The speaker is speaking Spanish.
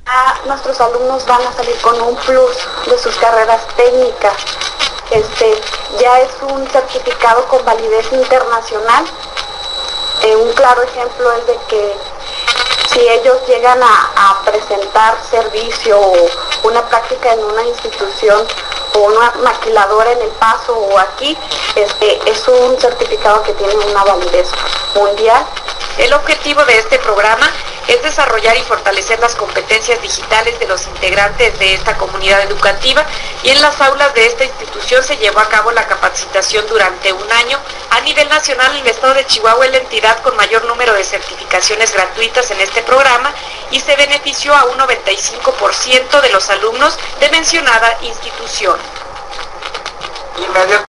nuestros alumnos van a salir con un plus de sus carreras técnicas. Ya es un certificado con validez internacional. Un claro ejemplo es de que si ellos llegan a presentar servicio o una práctica en una institución o una maquiladora en El Paso o aquí, es un certificado que tiene una validez mundial. El objetivo de este programa es desarrollar y fortalecer las competencias digitales de los integrantes de esta comunidad educativa, y en las aulas de esta institución se llevó a cabo la capacitación durante un año. A nivel nacional, el estado de Chihuahua es la entidad con mayor número de certificaciones gratuitas en este programa y se benefició a un 95% de los alumnos de mencionada institución.